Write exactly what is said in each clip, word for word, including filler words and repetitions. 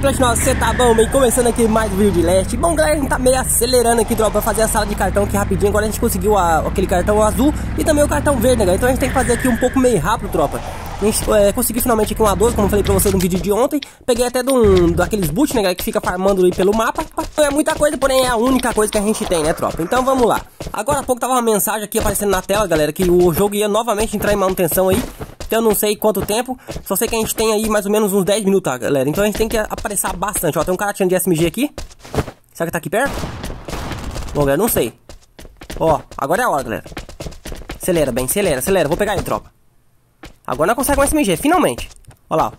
Platinosa, você tá bom, bem? Começando aqui mais um vídeo de Leste. Bom, galera, a gente tá meio acelerando aqui, tropa, pra fazer a sala de cartão aqui rapidinho. Agora a gente conseguiu a, aquele cartão azul e também o cartão verde, né, galera? Então a gente tem que fazer aqui um pouco meio rápido, tropa. A gente é, conseguiu finalmente aqui um A doze, como eu falei pra vocês no vídeo de ontem. Peguei até de um, daqueles boot, né, galera, que fica farmando aí pelo mapa. Não é muita coisa, porém é a única coisa que a gente tem, né, tropa? Então vamos lá. Agora há pouco tava uma mensagem aqui aparecendo na tela, galera, que o jogo ia novamente entrar em manutenção aí. Então eu não sei quanto tempo, só sei que a gente tem aí mais ou menos uns dez minutos, tá, galera? Então a gente tem que apressar bastante. Ó, tem um cara tirando de S M G aqui. Será que tá aqui perto? Bom, galera, não sei. Ó, agora é a hora, galera. Acelera, bem, acelera, acelera. Vou pegar ele, tropa. Agora nós conseguimos um S M G, finalmente. Ó lá, ó.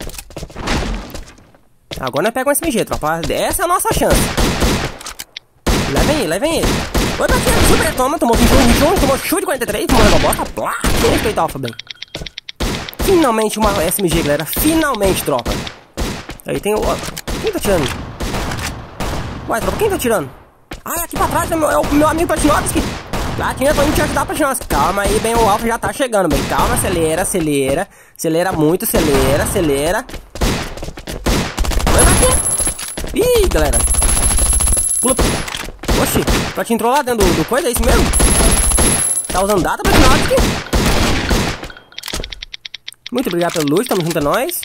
Agora nós pegamos um S M G, tropa. Essa é a nossa chance. Levem ele, levem ele. Oi, tá aqui, super, toma, tomou vinte e um, vinte e um, tomou chute de quarenta e três, tomou uma bosta. Plá, respeita, alfa, bem. Finalmente uma S M G, galera. Finalmente, tropa. Aí tem o... Quem tá tirando? Uai, tropa, quem tá tirando? Ah, aqui pra trás é, meu, é o meu amigo Platinovski. Platina, tô indo te ajudar, Platinovski. Calma aí, bem, o alfa já tá chegando, bem. Calma, acelera, acelera. Acelera muito, acelera, acelera. Vai aqui. Ih, galera. Pula. Oxi, Platina entrou lá dentro do, do coisa, é isso mesmo? Tá usando data, Platinovski? Muito obrigado pelo luz, tamo junto a nós.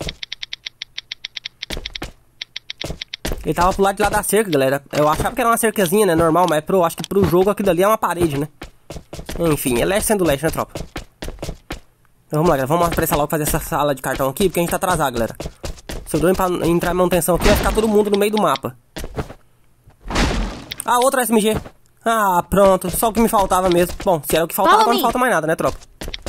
Ele tava pro lado de lá da cerca, galera. Eu achava que era uma cercazinha, né, normal, mas pro, acho que pro jogo aquilo dali é uma parede, né. Enfim, é leste sendo leste, né, tropa. Então vamos lá, galera, vamos apressar logo fazer essa sala de cartão aqui, porque a gente tá atrasado, galera. Se eu dou pra entrar em manutenção aqui, vai ficar todo mundo no meio do mapa. Ah, outra S M G. Ah, pronto, só o que me faltava mesmo. Bom, se era o que faltava, agora não falta mais nada, né, tropa.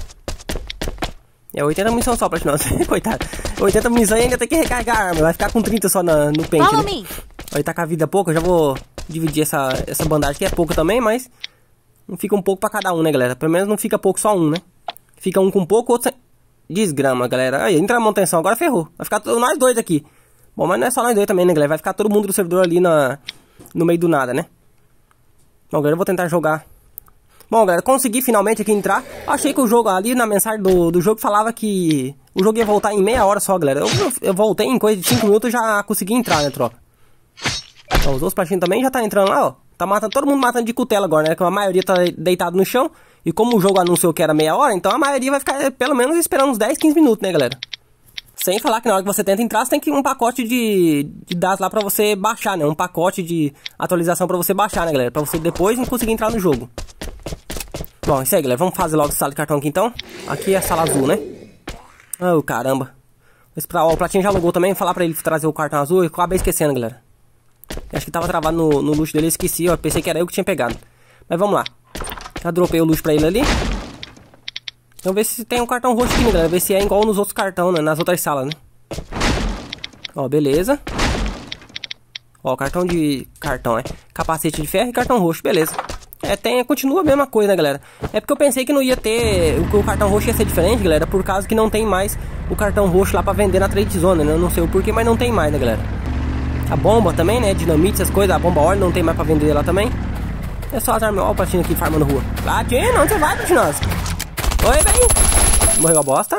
É oitenta munição só, Platinosa. Coitado. oitenta munição e ainda tem que recarregar a arma. Vai ficar com trinta só na, no pente, né? Aí tá com a vida pouca. Eu já vou dividir essa, essa bandagem, que é pouca também, mas não fica um pouco pra cada um, né, galera? Pelo menos não fica pouco só um, né? Fica um com pouco, outro sem... Desgrama, galera. Aí, entra na manutenção, agora ferrou. Vai ficar todo, nós dois aqui. Bom, mas não é só nós dois também, né, galera? Vai ficar todo mundo do servidor ali na, no meio do nada, né? Bom, galera, eu vou tentar jogar. Bom, galera, consegui finalmente aqui entrar. Achei que o jogo ali, na mensagem do, do jogo, falava que o jogo ia voltar em meia hora só, galera. Eu, eu voltei em coisa de cinco minutos e já consegui entrar, né, tropa? Ó, os outros platinhos também já tá entrando lá, ó. Tá matando, todo mundo matando de cutela agora, né? Que a maioria tá deitado no chão. E como o jogo anunciou que era meia hora, então a maioria vai ficar pelo menos esperando uns dez, quinze minutos, né, galera? Sem falar que na hora que você tenta entrar, você tem que um pacote de, de dados lá pra você baixar, né? Um pacote de atualização pra você baixar, né, galera? Pra você depois não conseguir entrar no jogo. Bom, isso aí, galera. Vamos fazer logo a sala de cartão aqui, então. Aqui é a sala azul, né? Oh, caramba. Ó, o Platinho já logou também. Vou falar pra ele trazer o cartão azul. Eu acabei esquecendo, galera. Acho que tava travado no, no luxo dele. Eu esqueci, ó. Pensei que era eu que tinha pegado. Mas vamos lá. Já dropei o luxo pra ele ali. Vamos ver se tem um cartão roxo aqui, né, galera? Ver se é igual nos outros cartões, né? Nas outras salas, né? Ó, beleza. Ó, cartão de... Cartão, é. Capacete de ferro e cartão roxo. Beleza. É, tem, continua a mesma coisa, né, galera? É porque eu pensei que não ia ter... O, o cartão roxo ia ser diferente, galera. Por causa que não tem mais o cartão roxo lá pra vender na Trade Zone, né? Eu não sei o porquê, mas não tem mais, né, galera? A bomba também, né? Dinamite, essas coisas. A bomba óleo não tem mais pra vender lá também. É só as armas. Ó o Platinho aqui farmando rua. Platinho, onde você vai, Platinosa? Oi, bem. Morreu a bosta.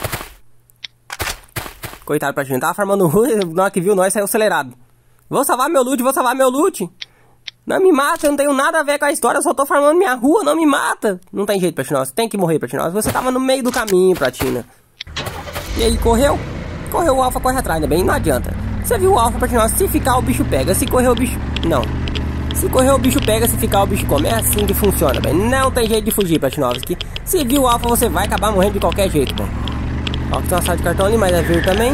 Coitado, Platinho. Tava farmando rua. Na hora que viu nós, saiu acelerado. Vou salvar meu loot, vou salvar meu loot. Não me mata, eu não tenho nada a ver com a história, eu só tô farmando minha rua, não me mata. Não tem jeito, Platinosa, tem que morrer, Platinosa. Você tava no meio do caminho, Platina. E aí, correu? Correu, o alfa corre atrás, né, bem? Não adianta. Você viu o alfa, Platinosa, se ficar o bicho pega, se correr o bicho... Não. Se correr o bicho pega, se ficar o bicho come. É assim que funciona, bem. Não tem jeito de fugir, Platinosa. Se viu o alfa, você vai acabar morrendo de qualquer jeito, bem. Ó, que tem uma sala de cartão ali, mas é verde também.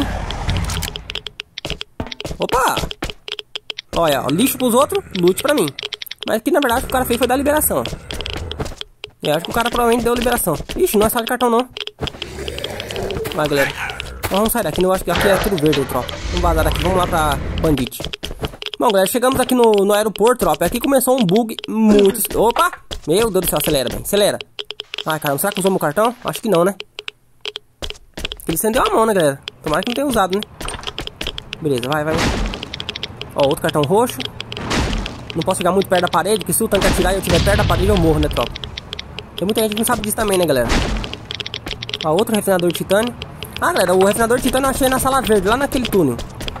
Opa! Olha, ó, lixo pros outros, loot pra mim. Mas aqui na verdade o que o cara fez foi dar liberação. Eu acho que o cara provavelmente deu liberação. Ixi, não é sala de cartão não. Vai, galera. Então, vamos sair daqui, eu acho que aqui é tudo verde, aí, tropa. Vamos vazar daqui, vamos lá pra Bandit. Bom, galera, chegamos aqui no, no aeroporto, tropa. Aqui começou um bug muito... Opa! Meu Deus do céu, acelera, bem, acelera. Ai, caramba, será que usou meu cartão? Acho que não, né? Ele acendeu a mão, né, galera? Tomara que não tenha usado, né? Beleza, vai, vai. Ó, outro cartão roxo. Não posso chegar muito perto da parede, porque se o tanque atirar e eu estiver perto da parede, eu morro, né, tropa? Tem muita gente que não sabe disso também, né, galera? Ó, outro refinador de titânio. Ah, galera, o refinador de titânio eu achei na sala verde, lá naquele túnel.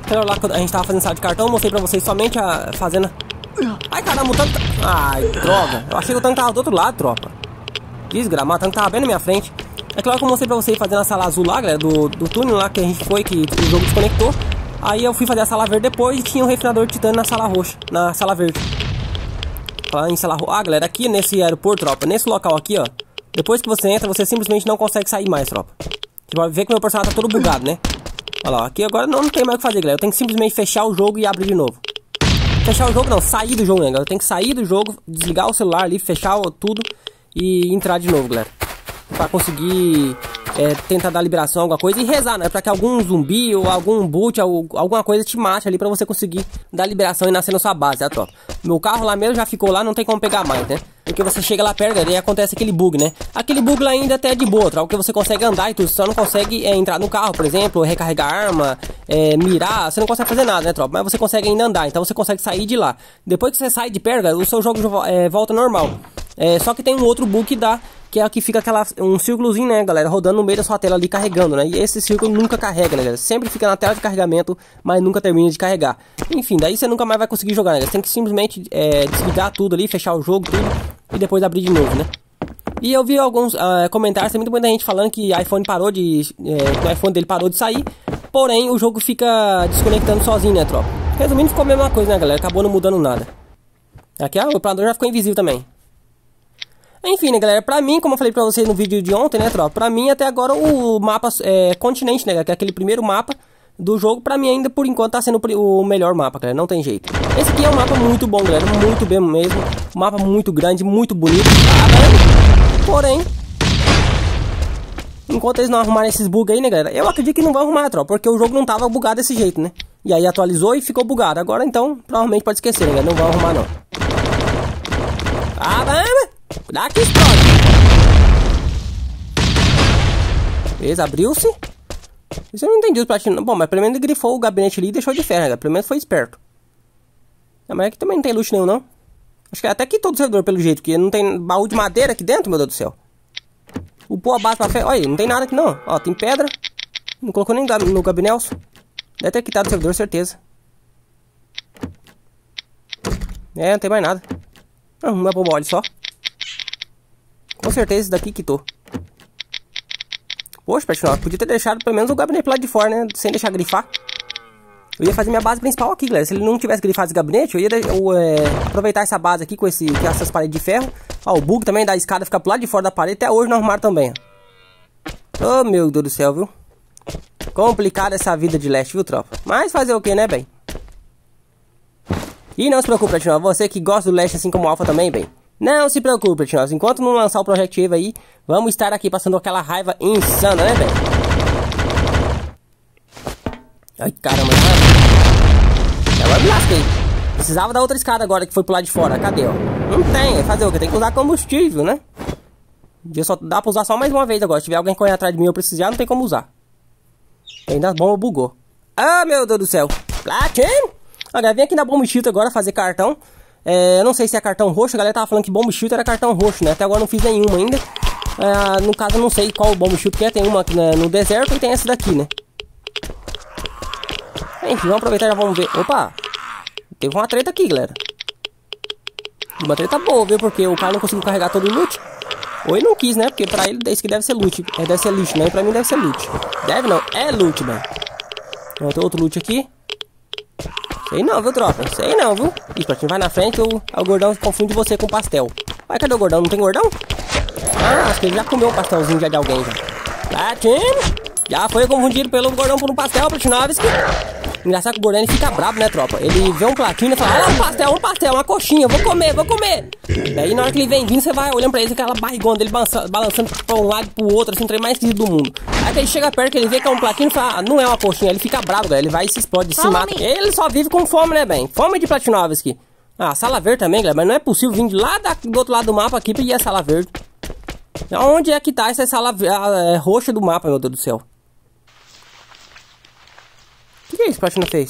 Aquela lá que a gente tava fazendo sala de cartão, eu mostrei pra vocês somente a fazenda. Ai, caramba, o tanque tá... Ai, droga. Eu achei que o tanque tava do outro lado, tropa. Desgramado, o tanque tava bem na minha frente. É claro que eu mostrei pra vocês fazendo a sala azul lá, galera, do, do túnel lá que a gente foi, que o jogo desconectou. Aí eu fui fazer a sala verde depois e tinha o refinador de titânio na sala roxa, na sala verde. Falar em sala roxa. Ah, galera, aqui nesse aeroporto, tropa, nesse local aqui, ó. Depois que você entra, você simplesmente não consegue sair mais, tropa. Você vai ver que o meu personagem tá todo bugado, né? Olha lá, aqui agora não, não tem mais o que fazer, galera. Eu tenho que simplesmente fechar o jogo e abrir de novo. Fechar o jogo não, sair do jogo, né, galera? Eu tenho que sair do jogo, desligar o celular ali, fechar tudo e entrar de novo, galera. Pra conseguir é, tentar dar liberação, alguma coisa. E rezar, né? Pra que algum zumbi ou algum boot, alguma coisa te mate ali pra você conseguir dar liberação e nascer na sua base, tá, tropa? Meu carro lá mesmo já ficou lá, não tem como pegar mais, né? Porque você chega lá perto e acontece aquele bug, né? Aquele bug lá ainda até é de boa, tropa, porque você consegue andar e tudo. Você só não consegue é, entrar no carro, por exemplo, recarregar arma, é, mirar. Você não consegue fazer nada, né, tropa? Mas você consegue ainda andar, então você consegue sair de lá. Depois que você sai de perto, o seu jogo é, volta normal. É, só que tem um outro bug que dá, que é que fica aquela, um círculozinho, né, galera, rodando no meio da sua tela ali, carregando, né? E esse círculo nunca carrega, né, galera? Sempre fica na tela de carregamento, mas nunca termina de carregar. Enfim, daí você nunca mais vai conseguir jogar, né, galera? Você tem que simplesmente é, desligar tudo ali, fechar o jogo, tudo, e depois abrir de novo, né? E eu vi alguns uh, comentários, tem muita gente falando que o iPhone parou de... É, que o iPhone dele parou de sair, porém o jogo fica desconectando sozinho, né, tropa? Resumindo, ficou a mesma coisa, né, galera? Acabou não mudando nada. Aqui, ó, o operador já ficou invisível também. Enfim, né, galera, pra mim, como eu falei pra vocês no vídeo de ontem, né, tropa, pra mim até agora o mapa é continente, né, que é aquele primeiro mapa do jogo, pra mim ainda por enquanto tá sendo o melhor mapa, galera, não tem jeito. Esse aqui é um mapa muito bom, galera, muito bem mesmo, um mapa muito grande, muito bonito, tá, porém, enquanto eles não arrumarem esses bugs aí, né, galera, eu acredito que não vão arrumar, tropa, porque o jogo não tava bugado desse jeito, né, e aí atualizou e ficou bugado, agora então, provavelmente pode esquecer, né, galera, não vão arrumar não. Ah, vamos! Cuidado que explode. Beleza, abriu-se. Isso eu não entendi os platinos. Bom, mas pelo menos ele grifou o gabinete ali e deixou de ferro, né? Pelo menos foi esperto. Não, mas aqui também não tem loot nenhum, não. Acho que até quitou do servidor pelo jeito, porque não tem baú de madeira aqui dentro, meu Deus do céu. Upou a base pra ferro. Olha, não tem nada aqui não. Ó, tem pedra. Não colocou nem no gabinete. Deve ter quitado do servidor, certeza. É, não tem mais nada. Ah, uma bomba óleo só. Com certeza esse daqui quitou. Poxa, pessoal, podia ter deixado pelo menos o gabinete lá de fora, né? Sem deixar grifar. Eu ia fazer minha base principal aqui, galera. Se ele não tivesse grifado esse gabinete, eu ia eu, é, aproveitar essa base aqui com, esse, com essas paredes de ferro. Ó, o bug também da escada fica pro lado de fora da parede. Até hoje não arrumaram também. Ô, oh, meu Deus do céu, viu? Complicada essa vida de leste, viu, tropa? Mas fazer o que, né, bem? E não se preocupe, pessoal. Você que gosta do leste assim como o Alpha também, bem. Não se preocupe, pessoal. Enquanto não lançar o Project Eva aí, vamos estar aqui passando aquela raiva insana, né, velho? Ai, caramba. Agora me lasquei. Precisava da outra escada agora que foi pro lado de fora. Cadê, ó? Não tem. Fazer o que? Tem que usar combustível, né? Só dá pra usar só mais uma vez agora. Se tiver alguém correndo atrás de mim eu precisar, não tem como usar. Ainda a bomba bugou. Ah, meu Deus do céu. Platinum! Olha, vem aqui na Bomb Shooter agora fazer cartão. É, eu não sei se é cartão roxo, a galera tava falando que Bomb Shooter era cartão roxo, né? Até agora não fiz nenhuma ainda. É, no caso eu não sei qual Bomb Shooter que é, tem uma aqui, né, no deserto e tem essa daqui, né? Enfim, vamos aproveitar e já vamos ver. Opa! Teve uma treta aqui, galera. Uma treta boa, viu? Porque o cara não conseguiu carregar todo o loot. Ou ele não quis, né? Porque pra ele isso que deve ser loot. É, deve ser lixo, né? E pra mim deve ser loot. Deve não, é loot, mano. Ó, tem outro loot aqui. Sei não, viu, tropa? Sei não, viu? Ih, Platinho, vai na frente ou o gordão confunde você com pastel. Vai, cadê o gordão? Não tem gordão? Ah, acho que ele já comeu um pastelzinho já de alguém, já. Platinho! Já foi confundido pelo gordão por um pastel, Platinovski. Engraçado que o gordão ele fica bravo, né, tropa? Ele vê um platinho e fala, olha um pastel, um pastel, uma coxinha, vou comer, vou comer. Daí na hora que ele vem vindo, você vai olhando pra ele, aquela barrigona dele balançando, balançando pra um lado e pro outro, assim, o trem mais esquisito do mundo. Aí que ele chega perto, que ele vê que é um platinho e fala, ah, não é uma coxinha, ele fica bravo, galera, ele vai e se explode, se mata. Ele só vive com fome, né, bem? Fome de Platinovski. Ah, sala verde também, galera, mas não é possível vir de lá da, do outro lado do mapa aqui pra ir a sala verde. Onde é que tá essa sala a, a, roxa do mapa, meu Deus do céu? O que, que é isso que o Platinum fez?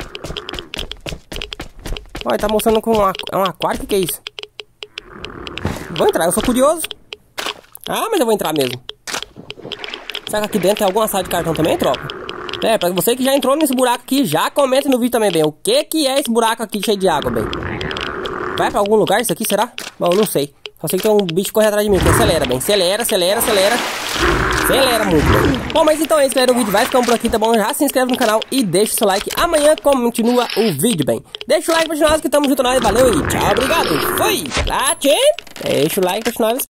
Olha, tá mostrando com um, um aquário, o que, que é isso? Vou entrar, eu sou curioso. Ah, mas eu vou entrar mesmo. Será que aqui dentro tem alguma sala de cartão também, tropa? É, pra você que já entrou nesse buraco aqui, já comenta no vídeo também, bem. O que que é esse buraco aqui cheio de água, bem? Vai pra algum lugar isso aqui, será? Bom, não sei. Só sei que tem um bicho correndo atrás de mim, que acelera, bem. Acelera, acelera, acelera. Acelera muito, bem. Bom, mas então é isso, galera. O vídeo vai ficando por aqui, tá bom? Já se inscreve no canal e deixa o seu like. Amanhã continua o vídeo, bem. Deixa o like pra nós que estamos junto nós. Valeu e tchau, obrigado. Fui! Lá, tchê! Deixa o like pra nós.